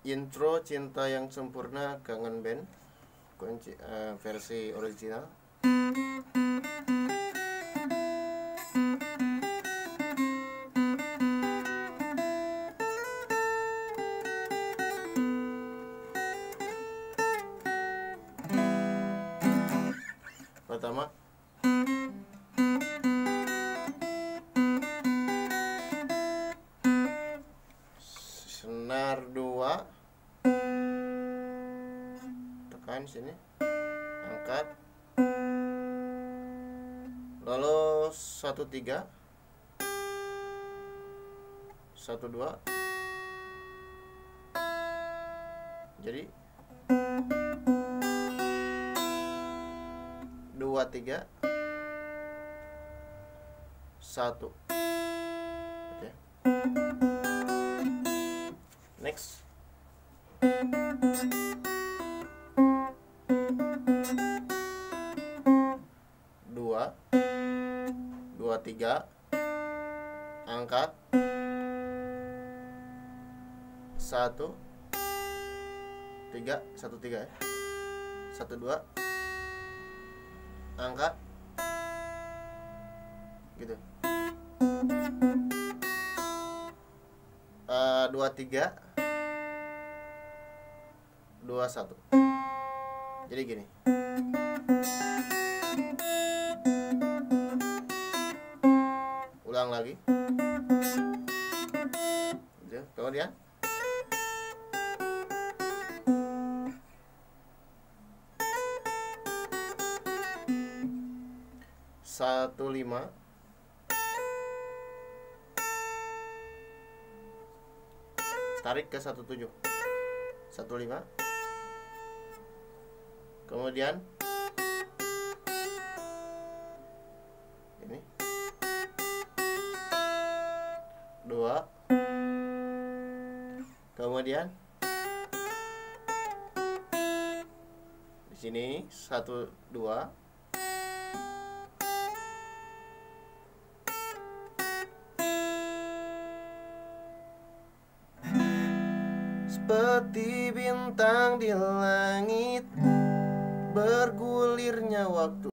Intro Cinta yang Sempurna Kangen Band versi original. Pertama, senar 2, tekan sini, angkat, lalu 1-3, 1-2, jadi 2-3 1. Oke. Next. Dua, 2-3, angkat, 1-3, 1-3 ya, 1-2, angkat, gitu. 2-3, 2-1. Jadi gini. Ulang lagi. Kemudian 1-5, tarik ke 1-7, 1-5, kemudian ini 2, kemudian di sini 1-2, seperti bintang di langit, bergulirnya waktu